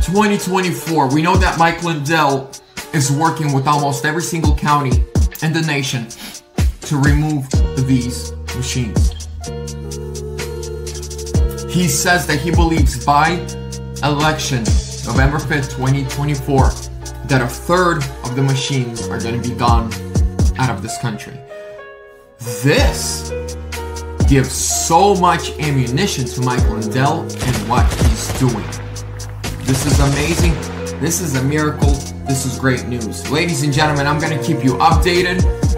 2024. We know that Mike Lindell is working with almost every single county in the nation to remove these machines. He says that he believes by election, November 5th, 2024, that a third of the machines are going to be gone out of this country. This gives so much ammunition to Mike Lindell and what he's doing. This is amazing. This is a miracle. This is great news. Ladies and gentlemen, I'm going to keep you updated.